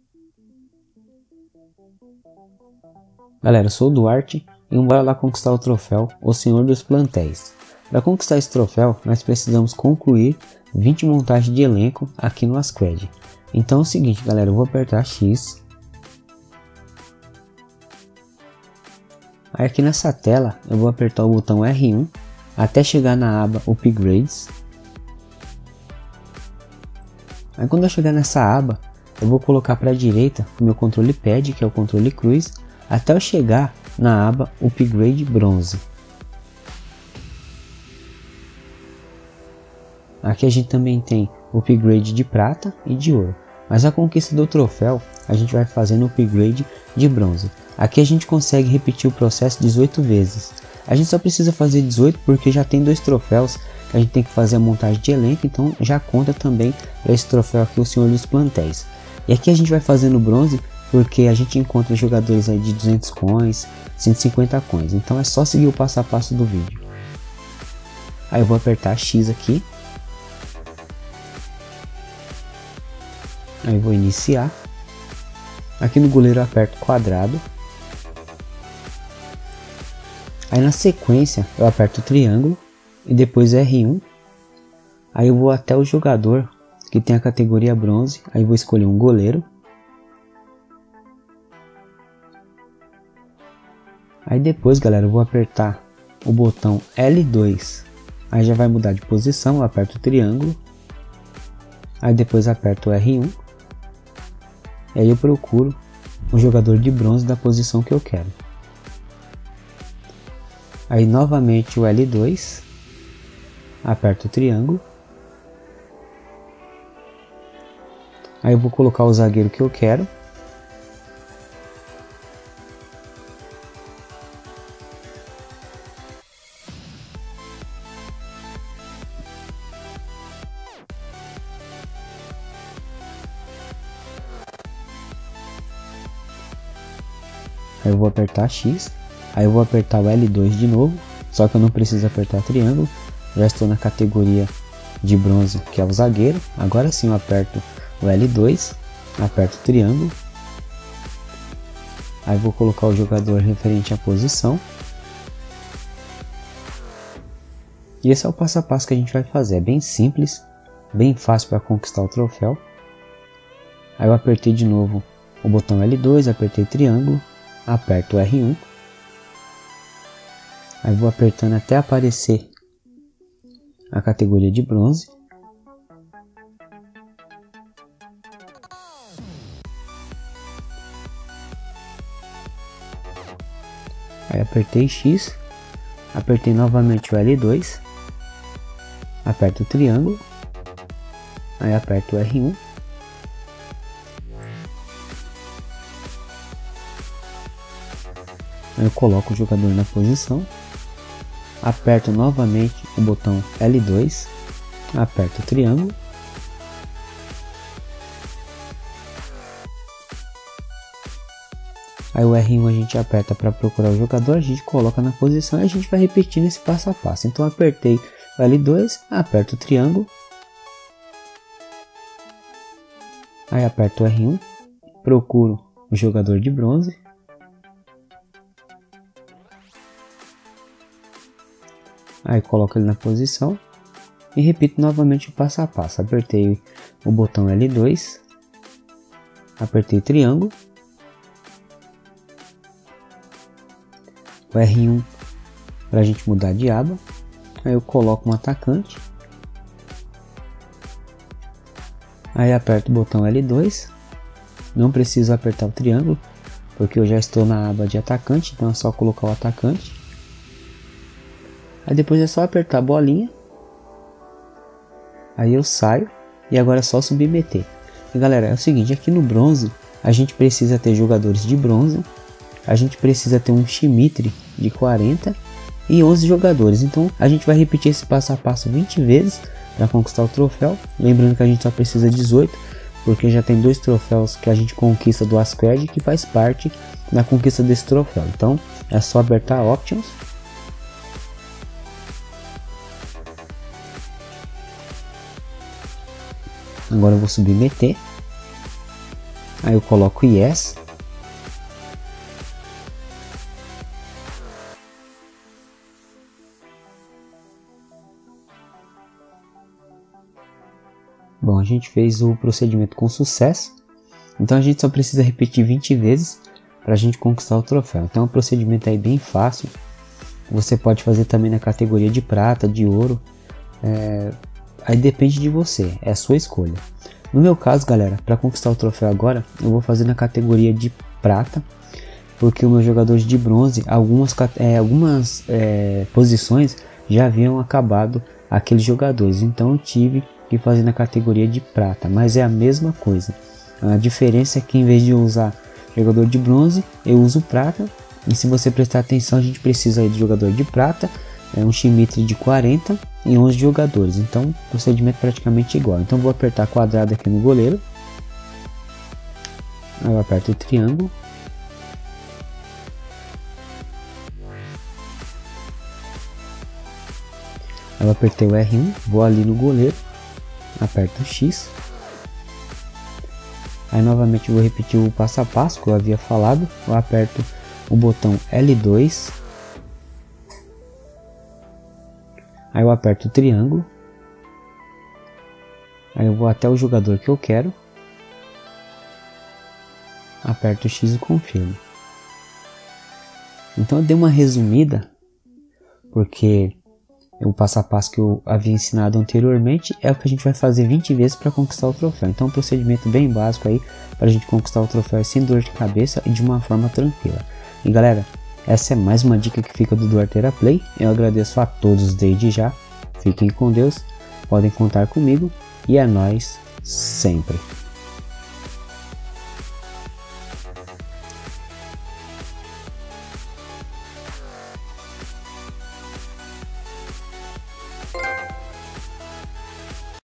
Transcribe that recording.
Galera, eu sou o Duarte e bora lá conquistar o troféu O Senhor dos Plantéis. Para conquistar esse troféu, nós precisamos concluir 20 montagens de elenco aqui no Asquad. Então é o seguinte, galera, eu vou apertar X. Aí aqui nessa tela eu vou apertar o botão R1 até chegar na aba Upgrades. Aí quando eu chegar nessa aba, eu vou colocar para a direita o meu controle pad, que é o controle cruz, até eu chegar na aba Upgrade Bronze. Aqui a gente também tem o upgrade de prata e de ouro, mas a conquista do troféu a gente vai fazer no upgrade de bronze. Aqui a gente consegue repetir o processo 18 vezes. A gente só precisa fazer 18 porque já tem 2 troféus que a gente tem que fazer a montagem de elenco, então já conta também para esse troféu aqui, o Senhor dos Plantéis. E aqui a gente vai fazer no bronze porque a gente encontra jogadores aí de 200 coins, 150 coins, então é só seguir o passo a passo do vídeo. Aí eu vou apertar X aqui. Aí vou iniciar. Aqui no goleiro eu aperto quadrado. Aí na sequência eu aperto triângulo e depois R1. Aí eu vou até o jogador que tem a categoria bronze. Aí vou escolher um goleiro. Aí depois, galera, eu vou apertar o botão L2. Aí já vai mudar de posição, eu aperto o triângulo. Aí depois aperto o R1. E aí eu procuro um jogador de bronze da posição que eu quero. Aí novamente o L2. Aperto o triângulo. Aí eu vou colocar o zagueiro que eu quero. Aí eu vou apertar X, aí eu vou apertar o L2 de novo, só que eu não preciso apertar triângulo, já estou na categoria de bronze, que é o zagueiro. Agora sim eu aperto o L2, aperto o triângulo, aí vou colocar o jogador referente à posição. E esse é o passo a passo que a gente vai fazer, é bem simples, bem fácil para conquistar o troféu. Aí eu apertei de novo o botão L2, apertei triângulo, aperto o R1, aí vou apertando até aparecer a categoria de bronze. Aí apertei X, apertei novamente o L2, aperto o triângulo, aí aperto o R1. Eu coloco o jogador na posição, aperto novamente o botão L2, aperto o triângulo, aí o R1 a gente aperta para procurar o jogador, a gente coloca na posição e a gente vai repetindo esse passo a passo. Então apertei o L2, aperto o triângulo, aí aperto o R1, procuro o jogador de bronze. Aí coloco ele na posição e repito novamente o passo a passo. Apertei o botão L2, apertei triângulo, o R1 para a gente mudar de aba. Aí eu coloco um atacante, aí aperto o botão L2, não preciso apertar o triângulo porque eu já estou na aba de atacante, então é só colocar o atacante. Aí depois é só apertar a bolinha, aí eu saio e agora é só submeter. E galera, é o seguinte, aqui no bronze a gente precisa ter jogadores de bronze, a gente precisa ter um Shimitre de 40 e 11 jogadores. Então a gente vai repetir esse passo a passo 20 vezes para conquistar o troféu. Lembrando que a gente só precisa 18, porque já tem 2 troféus que a gente conquista do Asquad que faz parte da conquista desse troféu. Então é só apertar Options. Agora eu vou submeter. Aí eu coloco Yes. Bom, a gente fez o procedimento com sucesso. Então a gente só precisa repetir 20 vezes para a gente conquistar o troféu. Então é um procedimento aí bem fácil. Você pode fazer também na categoria de prata, de ouro. Aí depende de você, é a sua escolha. No meu caso, galera, para conquistar o troféu agora, eu vou fazer na categoria de prata, porque o meu jogador de bronze, algumas posições já haviam acabado aqueles jogadores, então eu tive que fazer na categoria de prata, mas é a mesma coisa. A diferença é que em vez de usar jogador de bronze, eu uso prata, e se você prestar atenção, a gente precisa aí de jogador de prata, um Symmetry de 40 e 11 jogadores, então o procedimento é praticamente igual. Então vou apertar quadrado aqui no goleiro, aí eu aperto o triângulo, aí eu apertei o R1, vou ali no goleiro, aperto o X, aí novamente vou repetir o passo a passo que eu havia falado, eu aperto o botão L2, aí eu aperto o triângulo, aí eu vou até o jogador que eu quero, aperto o X e confirmo. Então eu dei uma resumida, porque o passo a passo que eu havia ensinado anteriormente é o que a gente vai fazer 20 vezes para conquistar o troféu. Então é um procedimento bem básico aí para a gente conquistar o troféu sem dor de cabeça e de uma forma tranquila. E galera, essa é mais uma dica que fica do Duarteira Play. Eu agradeço a todos desde já. Fiquem com Deus, podem contar comigo e é nóis sempre.